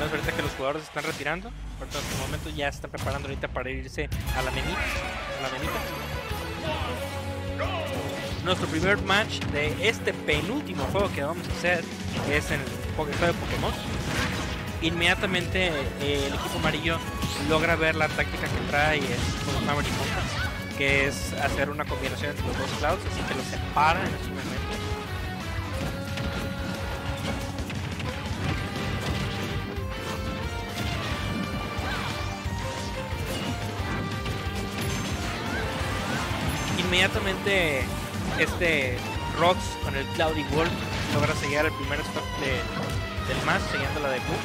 Vemos ahorita que los jugadores se están retirando. Ahorita en este momento ya se están preparando ahorita para irse a la menita. Nuestro primer match de este penúltimo juego que vamos a hacer es en el juego de Pokémon. Inmediatamente el equipo amarillo logra ver la táctica que trae el equipo de Maverick Hunters, que es hacer una combinación entre los dos clouds, así que los separa en su momento. Inmediatamente este Rox con el Cloudy Wolf logra sellar el primer stock del match, sellando la de Boom.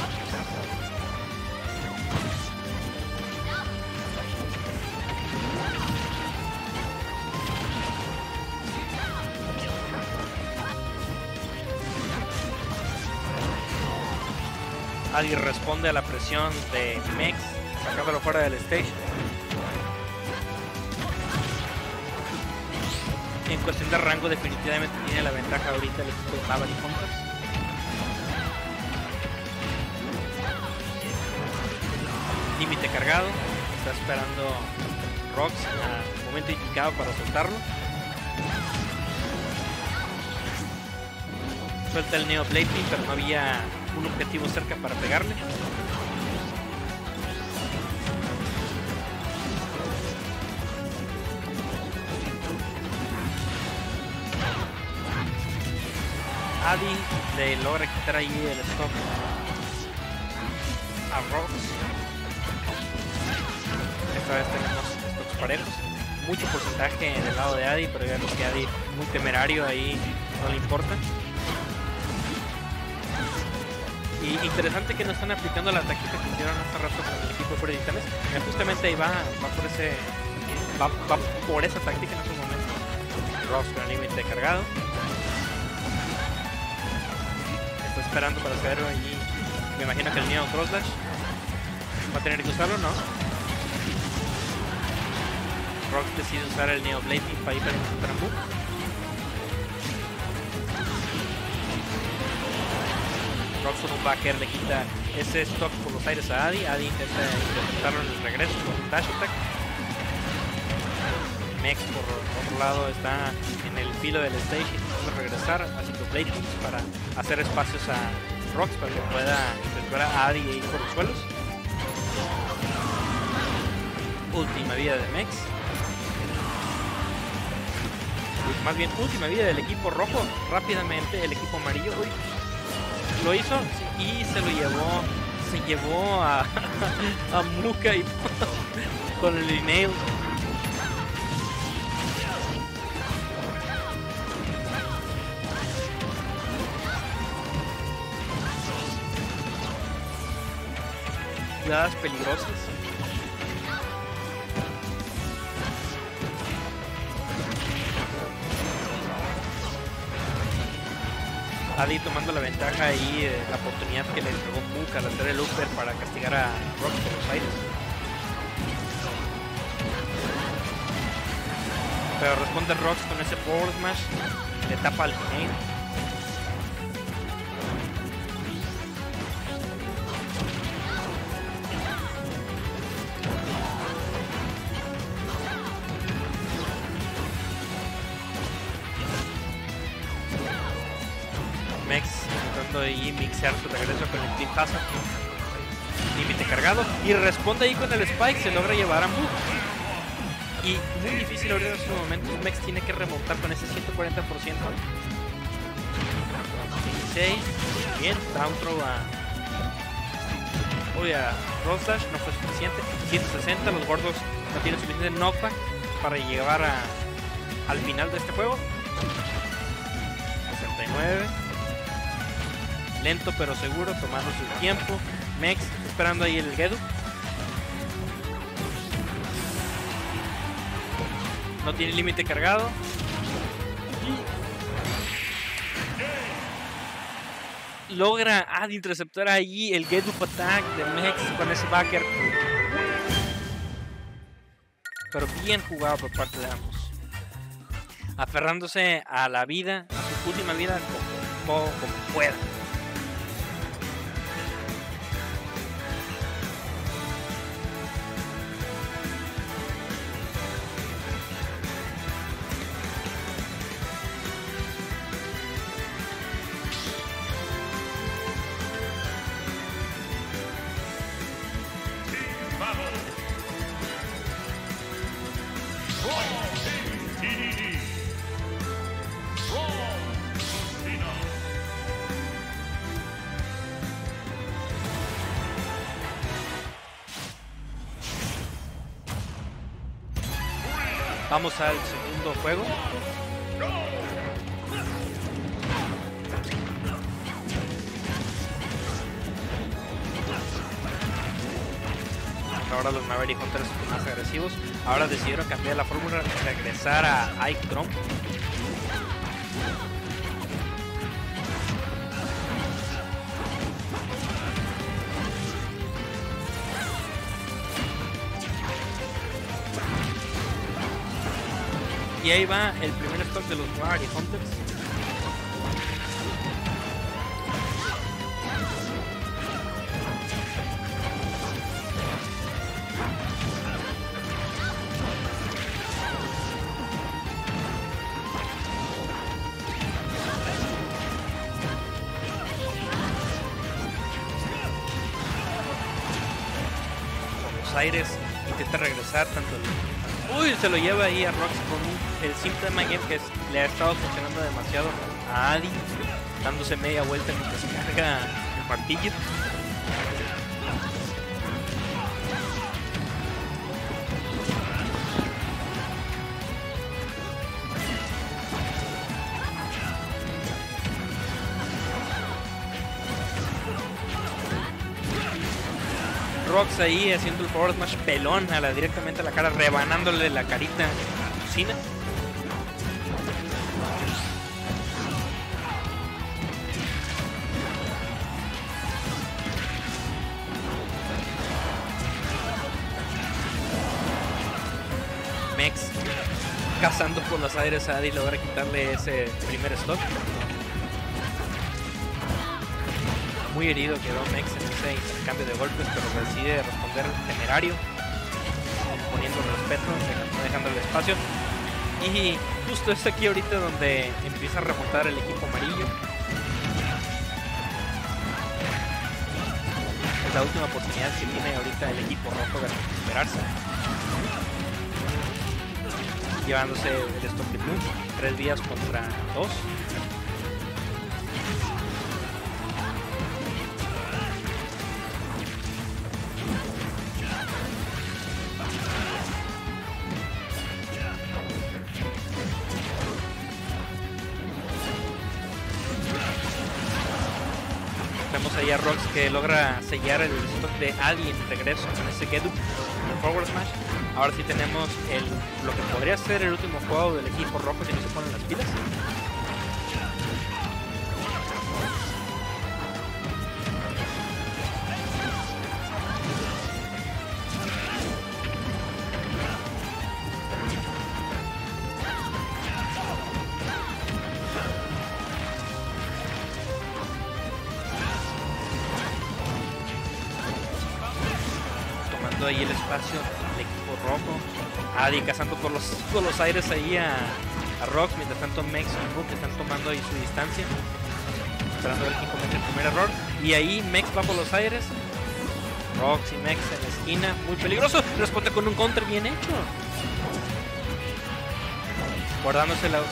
Adi responde a la presión de Mex, sacándolo fuera del stage. En cuestión de rango definitivamente tiene la ventaja ahorita el equipo de Maverick Hunters. Límite cargado, está esperando Rox al momento indicado para soltarlo. Suelta el Neo Blade Beam, pero no había un objetivo cerca para pegarle. Adi le logra quitar ahí el stock a Rox. Esta vez tenemos stocks parejos. Mucho porcentaje del lado de Adi, pero ya vemos que Adi muy temerario, ahí no le importa. Y interesante que no están aplicando la táctica que hicieron hace rato con el equipo de Freddy Titanes. Justamente ahí va por esa táctica en ese momento. Rox con el límite cargado. Está esperando para hacer allí. Me imagino que el Neo Cross Dash va a tener que usarlo, ¿no? Rox decide usar el Neo Blade Beam para ir para un Boom. Rox con un backer le quita ese stock por los aires a Adi. Adi intenta interceptarlo en el regreso con un dash attack. Mex por otro lado está en el filo del stage intentando regresar haciendo Blade Beams para hacer espacios a Rox para que pueda intentar a Adi e ir por los suelos. Última vida de Mex. Más bien última vida del equipo rojo. Rápidamente el equipo amarillo lo hizo y se llevó a Muka y con el email. Jugadas peligrosas. Adi tomando la ventaja y la oportunidad que le entregó Muka al hacer el upper para castigar a Rox por los aires. Pero responde Rox con ese forward smash, le tapa al main. Mex intentando ahí mixear su regreso con el Clip Hazard. Límite cargado y responde ahí con el Spike, se logra llevar a Mook. Y muy difícil ahorita en su momento. Mex tiene que remontar con ese 140%. 16. Bien, down throw a Cross Dash, no fue suficiente. 160, los gordos no tienen suficiente knockback para llevar al final de este juego. 69. Lento pero seguro, tomando su tiempo. Mex esperando ahí el Gedu. No tiene límite cargado. Logra interceptar ahí el Gedu Attack de Mex con ese backer. Pero bien jugado por parte de ambos. Aferrándose a la vida, a su última vida como pueda. Vamos al segundo juego. Ahora los Maverick Hunters son más agresivos. Ahora decidieron cambiar la fórmula, regresar a Ike Trump. Y ahí va el primer stock de los Maverick Hunters. Aires, intenta regresar tanto uy, se lo lleva ahí a Rox con el simple game que le ha estado funcionando demasiado a Adi, dándose media vuelta mientras se carga el martillo. Rox ahí haciendo el forward smash pelón directamente a la cara, rebanándole la carita a Lucina. Mex cazando por los aires a Adi, logra quitarle ese primer stock. Muy herido quedó Mex en ese intercambio de golpes, pero decide responder temerario, poniendo respeto, no dejando el espacio. Y justo es aquí ahorita donde empieza a remontar el equipo amarillo. Es la última oportunidad que tiene ahorita el equipo rojo de recuperarse, llevándose el stock de Bloom, 3 días contra 2. Vemos ahí a Rox que logra sellar el stock de Adi en regreso con ese Gedu en Forward Smash. Ahora sí tenemos lo que podría ser el último juego del equipo rojo si no se ponen las pilas. Ahí el espacio del equipo rojo, Adi cazando por los aires ahí a Rox, mientras tanto Mex y Book están tomando ahí su distancia, esperando a ver quién comete el primer error. Y ahí Mex va por los aires, Rox y Mex en la esquina, muy peligroso, responde con un counter bien hecho, guardándose la...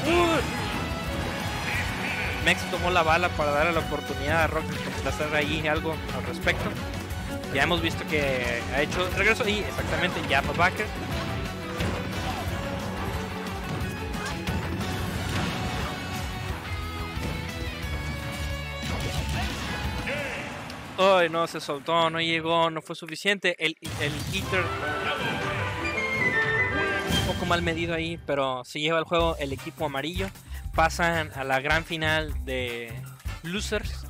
Mex tomó la bala para darle la oportunidad a Rox de hacer ahí algo al respecto. Ya hemos visto que ha hecho regreso y exactamente Jab Backer. Ay, no se soltó, no llegó, no fue suficiente. El hitter un poco mal medido ahí, pero se lleva el juego el equipo amarillo. Pasan a la gran final de Losers.